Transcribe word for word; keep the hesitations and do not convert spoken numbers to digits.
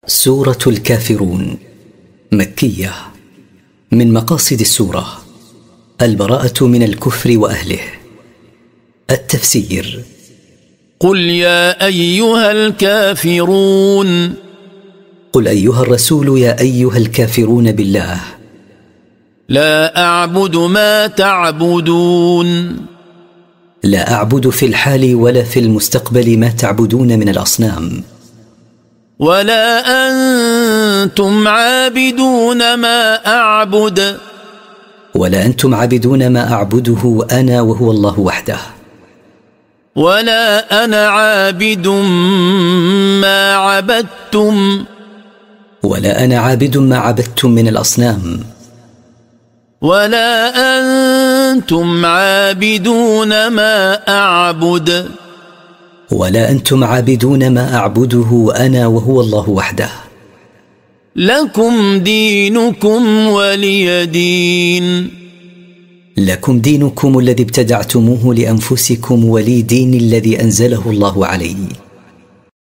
سورة الكافرون مكية. من مقاصد السورة البراءة من الكفر وأهله. التفسير: قل يا أيها الكافرون. قل أيها الرسول يا أيها الكافرون بالله. لا أعبد ما تعبدون. لا أعبد في الحال ولا في المستقبل ما تعبدون من الأصنام. ولا أنتم عابدون ما أعبد. ولا أنتم عابدون ما أعبده أنا وهو الله وحده. ولا أنا عابد ما عبدتم. ولا أنا عابد ما عبدتم من الأصنام. ولا أنتم عابدون ما أعبد. ولا أنتم عابدون ما أعبده أنا وهو الله وحده. لكم دينكم ولي دين. لكم دينكم الذي ابتدعتموه لأنفسكم ولي دين الذي أنزله الله علي.